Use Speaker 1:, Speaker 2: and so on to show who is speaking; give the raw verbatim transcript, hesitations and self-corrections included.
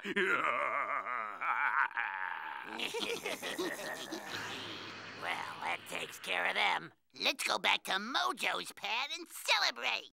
Speaker 1: Well, that takes care of them. Let's go back to Mojo's pad and celebrate.